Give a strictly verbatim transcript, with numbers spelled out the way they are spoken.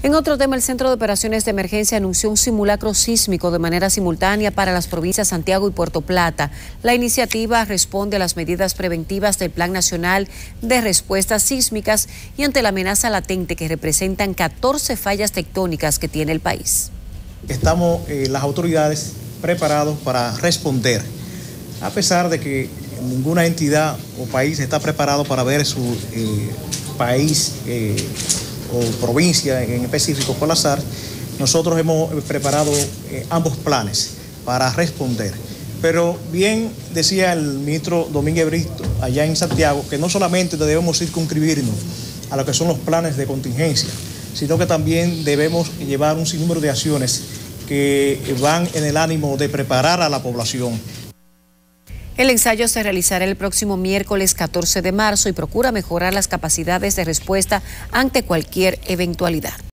En otro tema, el Centro de Operaciones de Emergencia anunció un simulacro sísmico de manera simultánea para las provincias Santiago y Puerto Plata. La iniciativa responde a las medidas preventivas del Plan Nacional de Respuestas Sísmicas y ante la amenaza latente que representan catorce fallas tectónicas que tiene el país. Estamos eh, las autoridades preparados para responder, a pesar de que ninguna entidad o país está preparado para ver su eh, país eh, o provincia en específico colapsar. Nosotros hemos preparado eh, ambos planes para responder. Pero bien decía el ministro Domínguez Brito allá en Santiago que no solamente debemos circunscribirnos a lo que son los planes de contingencia, sino que también debemos llevar un sinnúmero de acciones que van en el ánimo de preparar a la población. El ensayo se realizará el próximo miércoles catorce de marzo y procura mejorar las capacidades de respuesta ante cualquier eventualidad.